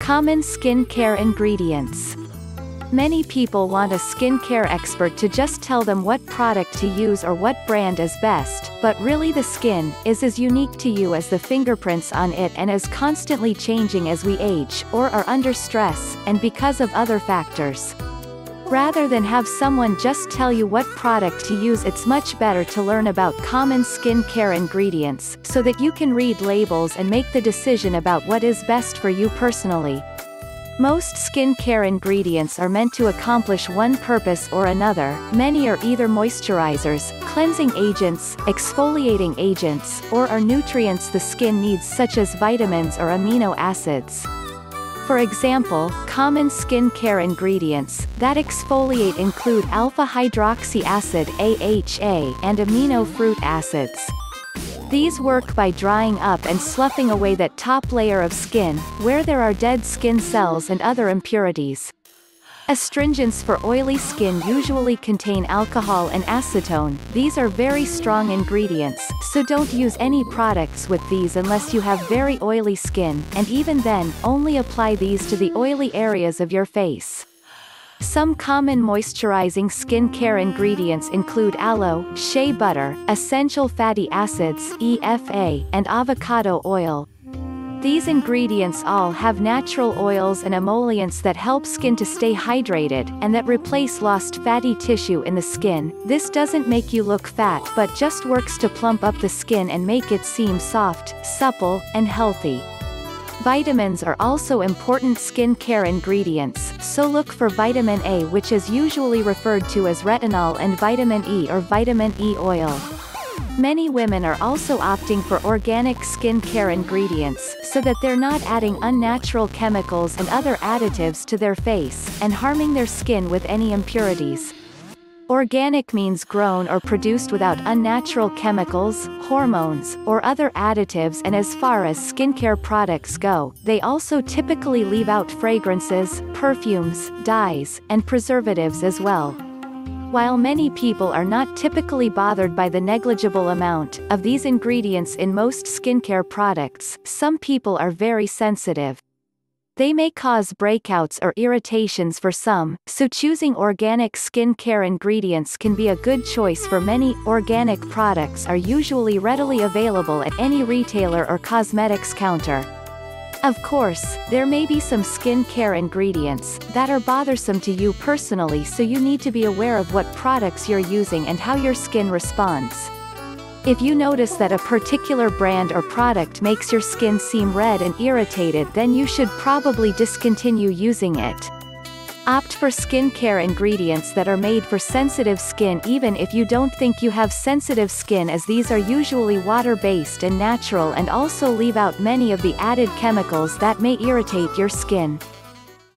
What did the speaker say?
Common skincare ingredients. Many people want a skincare expert to just tell them what product to use or what brand is best, but really the skin is as unique to you as the fingerprints on it and is constantly changing as we age, or are under stress, and because of other factors. Rather than have someone just tell you what product to use, it's much better to learn about common skincare ingredients, so that you can read labels and make the decision about what is best for you personally. Most skincare ingredients are meant to accomplish one purpose or another. Many are either moisturizers, cleansing agents, exfoliating agents, or are nutrients the skin needs, such as vitamins or amino acids. For example, common skincare ingredients that exfoliate include alpha hydroxy acid (AHA) and amino fruit acids. These work by drying up and sloughing away that top layer of skin, where there are dead skin cells and other impurities. Astringents for oily skin usually contain alcohol and acetone. These are very strong ingredients, so don't use any products with these unless you have very oily skin, and even then, only apply these to the oily areas of your face. Some common moisturizing skincare ingredients include aloe, shea butter, essential fatty acids (EFA), and avocado oil. These ingredients all have natural oils and emollients that help skin to stay hydrated, and that replace lost fatty tissue in the skin. This doesn't make you look fat but just works to plump up the skin and make it seem soft, supple, and healthy. Vitamins are also important skincare ingredients, so look for vitamin A, which is usually referred to as retinol, and vitamin E or vitamin E oil. Many women are also opting for organic skincare ingredients, so that they're not adding unnatural chemicals and other additives to their face, and harming their skin with any impurities. Organic means grown or produced without unnatural chemicals, hormones, or other additives, and as far as skincare products go, they also typically leave out fragrances, perfumes, dyes, and preservatives as well. While many people are not typically bothered by the negligible amount of these ingredients in most skincare products, some people are very sensitive. They may cause breakouts or irritations for some, so choosing organic skincare ingredients can be a good choice for many. Organic products are usually readily available at any retailer or cosmetics counter. Of course, there may be some skincare ingredients that are bothersome to you personally, so you need to be aware of what products you're using and how your skin responds. If you notice that a particular brand or product makes your skin seem red and irritated, then you should probably discontinue using it. Opt for skincare ingredients that are made for sensitive skin, even if you don't think you have sensitive skin, as these are usually water-based and natural, and also leave out many of the added chemicals that may irritate your skin.